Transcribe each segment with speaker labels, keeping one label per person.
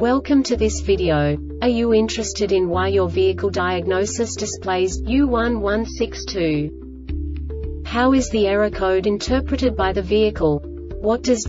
Speaker 1: Welcome to this video. Are you interested in why your vehicle diagnosis displays U1162? How is the error code interpreted by the vehicle? What does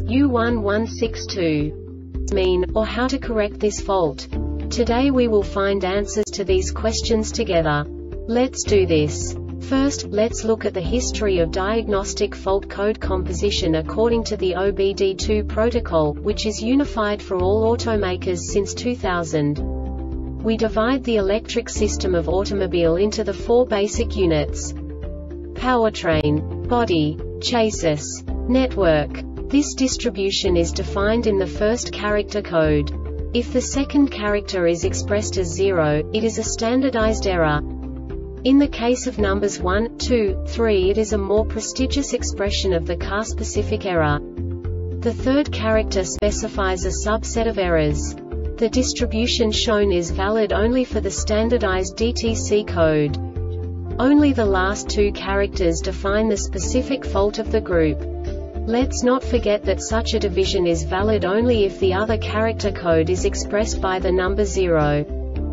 Speaker 1: U1162 mean, or how to correct this fault? Today we will find answers to these questions together. Let's do this. First, let's look at the history of diagnostic fault code composition according to the OBD2 protocol, which is unified for all automakers since 2000. We divide the electric system of automobile into the four basic units: powertrain, body, chassis, network. This distribution is defined in the first character code. If the second character is expressed as 0, it is a standardized error. In the case of numbers 1, 2, 3, it is a more prestigious expression of the car-specific error. The third character specifies a subset of errors. The distribution shown is valid only for the standardized DTC code. Only the last two characters define the specific fault of the group. Let's not forget that such a division is valid only if the other character code is expressed by the number 0.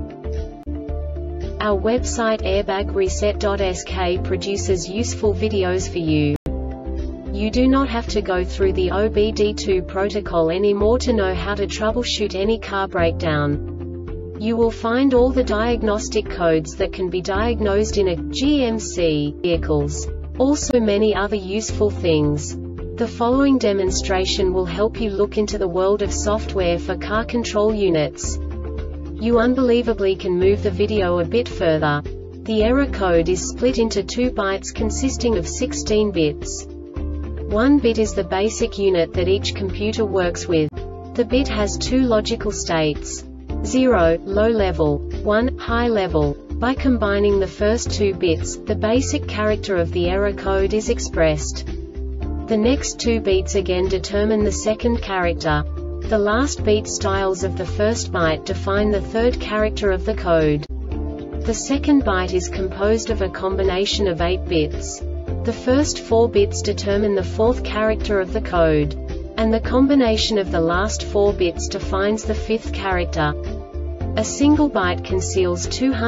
Speaker 1: Our website airbagreset.sk produces useful videos for you. You do not have to go through the OBD2 protocol anymore to know how to troubleshoot any car breakdown. You will find all the diagnostic codes that can be diagnosed in a GMC vehicles. Also many other useful things. The following demonstration will help you look into the world of software for car control units. You unbelievably can move the video a bit further. The error code is split into 2 bytes consisting of 16 bits. 1 bit is the basic unit that each computer works with. The bit has 2 logical states: 0, low level, 1, high level. By combining the first 2 bits, the basic character of the error code is expressed. The next 2 beats again determine the second character. The last beat styles of the first byte define the third character of the code. The second byte is composed of a combination of 8 bits. The first 4 bits determine the fourth character of the code. And the combination of the last 4 bits defines the fifth character. A single byte conceals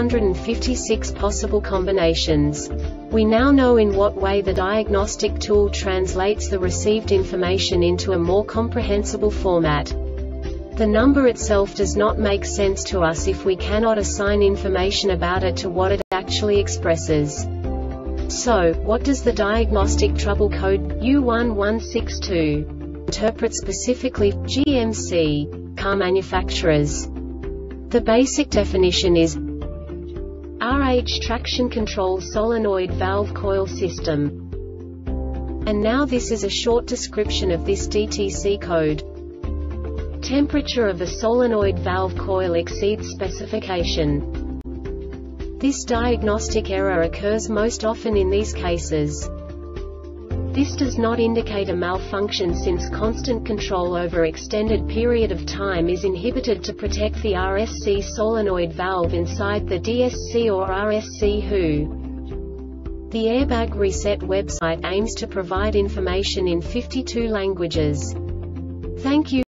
Speaker 1: 256 possible combinations. We now know in what way the diagnostic tool translates the received information into a more comprehensible format. The number itself does not make sense to us if we cannot assign information about it to what it actually expresses. So, what does the diagnostic trouble code U1162 interpret specifically for GMC car manufacturers? The basic definition is RH traction control solenoid valve coil system. And now this is a short description of this DTC code. Temperature of a solenoid valve coil exceeds specification. This diagnostic error occurs most often in these cases. This does not indicate a malfunction since constant control over extended period of time is inhibited to protect the RSC solenoid valve inside the DSC or RSC HU. The Airbag Reset website aims to provide information in 52 languages. Thank you.